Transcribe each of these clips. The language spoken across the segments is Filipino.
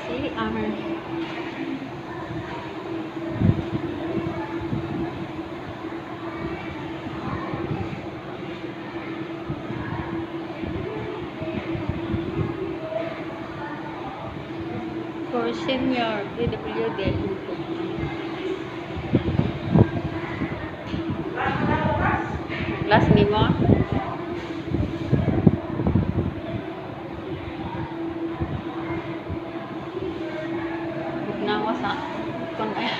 CR. For senior PWD. Class ni mo? Nawa sa kon ay.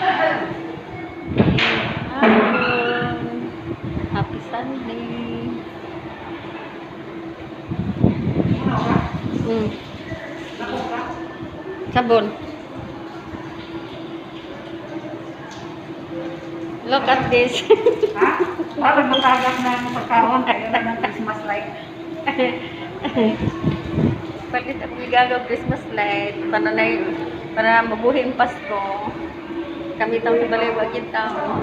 Happy Sunday. Sabon. Look at this. Ha? Parang matagap na ang pagkaon kaya naman Christmas light. Palit ang regalo Christmas light para mabuhin Pasko. Kami tang balay wa kita.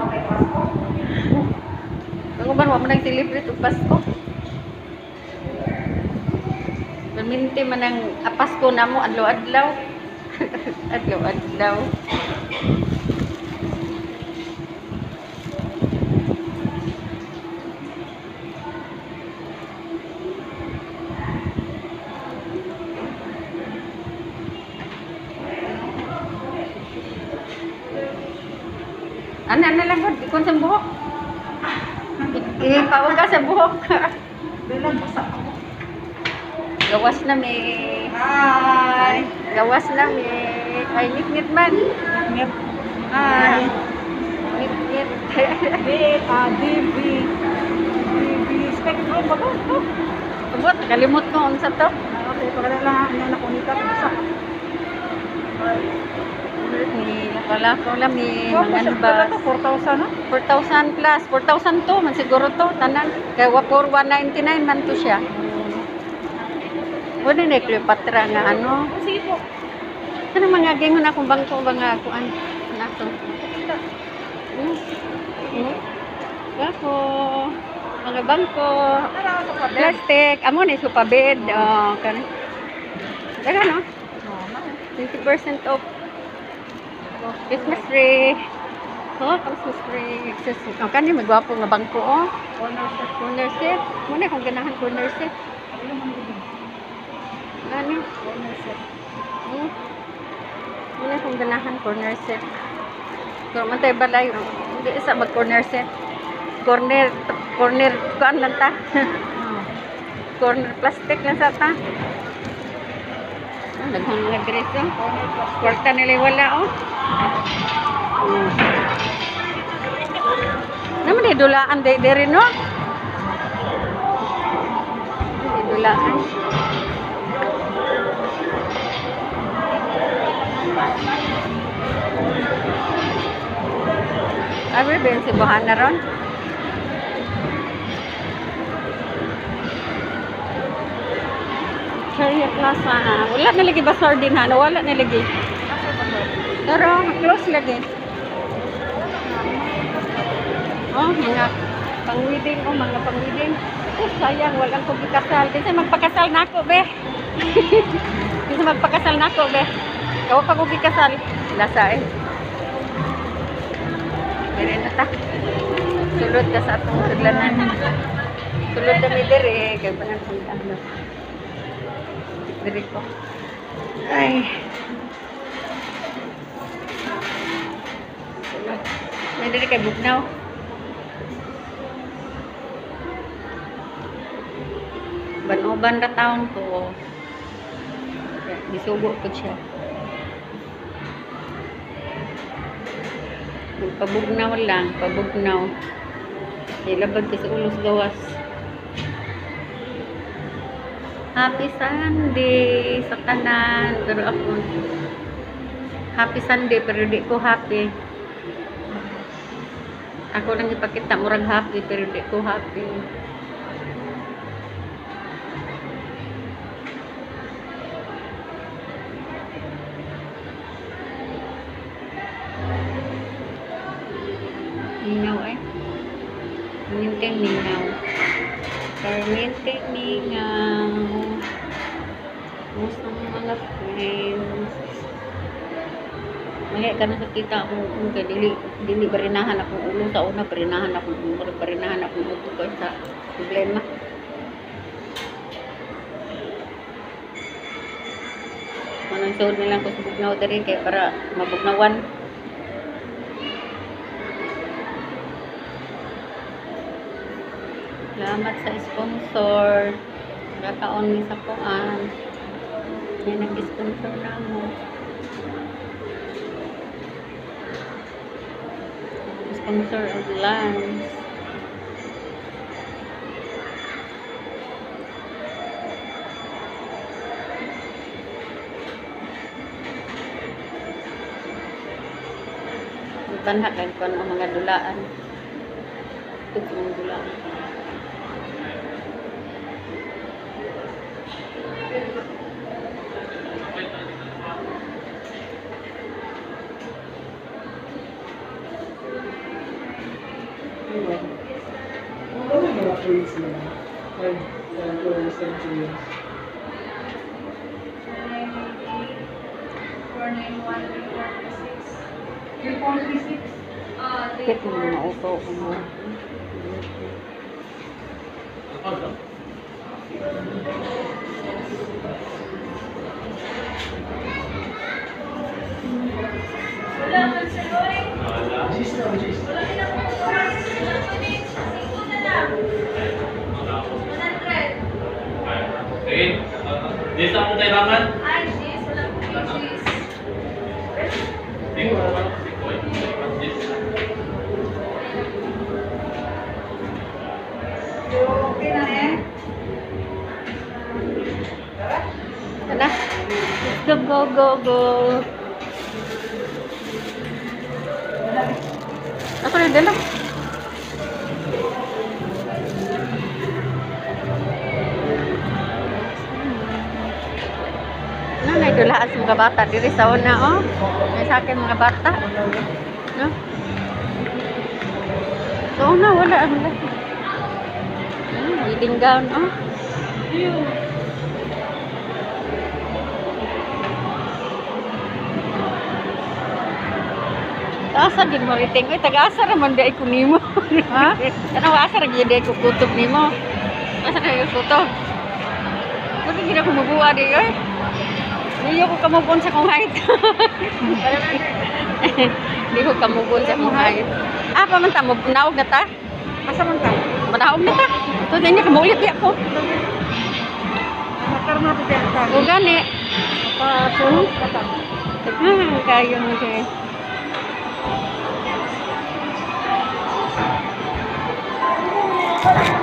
Kung ba mo nang celebrate og Pasko? Perminti man ang Pasko namo adlaw-adlaw. Adlaw-adlaw. Ano lang ko, ikon sa buhok. Ipawag ka sa buhok. Bilang basa ako. Gawas na may. Hi! Gawas na may. Ay, ngit-ngit man. Ngit. Hi! Ngit-ngit. DB. Spectrum ba ba? Abot, kalimot ko ang sa to. Okay, pagkala lang ang nakunita. Basa. Ni wala ko lang may mga Ba? ba. 4,000 na? 4,000 plus. 4,000 to man siguro to tanan. Kaya for 199 man to siya. Wala na Cleopatra nga ano. Sige po. Ano mga gingon akong bangko mga kuan nato. Ako mga bangko plastic amo ni sofa bed kan. Daga no? 20% off. Christmas tree. Oh, Christmas tree. Oh, kani magwapo nga bangko oh. Corner seat. Muna kung ganahan corner seat. Ano? Muna kung ganahan corner seat. So, man tayo balay. Hindi isa mag corner seat. Corner kuan lang ta. Corner plastic lang sa ta. Naghang mga dress oh. Kwarta nila wala oh. Naman di dulaan di rin no? Di dulaan. Abi ben si Bohana ron. Chariot Plaza. Wala na lagi basar din ha. Wala na lagi. Pero close lagi. Oh, mga pang-wedding. Oh, mga pang-wedding. Oh, sayang. Walang ko gikasal. Kasi magpakasal na ako, be. Kasi magpakasal na ako, be. Kawa pa ko gikasal. Lasa eh. Meron na ta. Sulod ka sa atong saglanan. Sulod na may dere. Kaya pa nang ano. Dere ko. Ay. May dere kay Bugnaw. Ban-uban ra taon ko. Disugo ko siya. Pabugnaw lang, pabugnaw. Ilabag ka sa ulos gawas. Happy Sunday sa tanan. Pero ako, happy Sunday pero di ko happy. Ako lang ipakita murag happy pero di ko happy. Ningaw eh. Perminting ningaw. Perminting ningaw. Gusto mga friends. Mga ka na sa kita ako kay dili barinahan akong ulo sa una, barinahan akong ulo ko sa problema. Manang suod nilang ko sa bugnaw diri kay para mabugnawan. Salamat sa sponsor. Kakaon ni sa kuan. Yan nag-sponsor na mo. Sponsor of lunch. Banhak lang ko ang mga dulaan. Ito sa mga dulaan. Ano mga praise na? 5 Kit mo na auto ko mo. Di sa akong kailangan? Di ko ba? Tara. Let's go. Ako rin dala. Dulaan sa mga bata diri sa una, oh. May sa akin mga bata. No? So una, wala ang laki. Wedding gown, oh. Asa din mo riting. Uy, taga-asa naman di ko nimo. Ha? Ano asa ra gyud ko kutob nimo? Asa kayo kutob? Pwede gina ko mabuha di, oy. Hindi ko kamubon sa kong height. Hindi ko kamubon sa kong height. Ah, pamanta mo, naog na ta? Asa man ta? Manaog na ta? Ito din niya, kamulit niya ko. Makarma to siya ta. O gani. Pasunod ka ta. Kayo mo siya.